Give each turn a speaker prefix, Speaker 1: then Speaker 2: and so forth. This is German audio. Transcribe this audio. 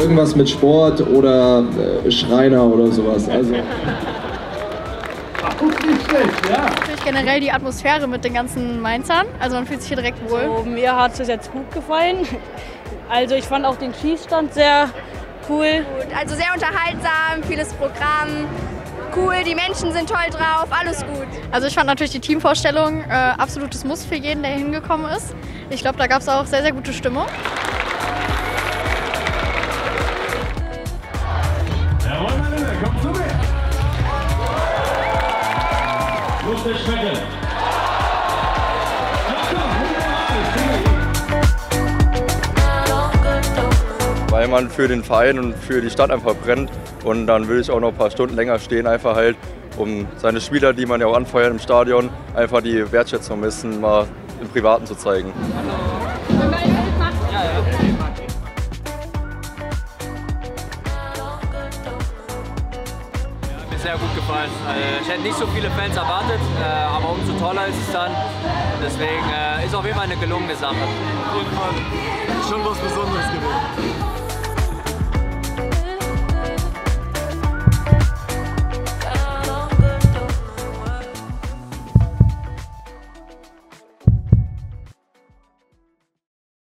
Speaker 1: irgendwas mit Sport oder Schreiner oder sowas. Also.
Speaker 2: Nicht schlecht, ja.
Speaker 3: Natürlich generell die Atmosphäre mit den ganzen Mainzern, also man fühlt sich hier direkt wohl.
Speaker 4: So, mir hat es jetzt gut gefallen. Also ich fand auch den Schießstand sehr cool.
Speaker 5: Also sehr unterhaltsam, vieles Programm, cool, die Menschen sind toll drauf, alles gut.
Speaker 3: Also ich fand natürlich die Teamvorstellung absolutes Muss für jeden, der hingekommen ist. Ich glaube, da gab es auch sehr, sehr gute Stimmung.
Speaker 2: Jawohl, meine Liebe, kommt zu mir. Los, der Strecke.
Speaker 6: Weil man für den Verein und für die Stadt einfach brennt. Und dann will ich auch noch ein paar Stunden länger stehen, einfach halt, um seine Spieler, die man ja auch anfeuert im Stadion, einfach die Wertschätzung ein bisschen mal im Privaten zu zeigen.
Speaker 7: Mir sehr gut gefallen. Ich hätte nicht so viele Fans erwartet, aber umso toller ist es dann. Deswegen ist auf jeden Fall eine gelungene Sache.
Speaker 2: Auf jeden Fall schon was Besonderes gewesen.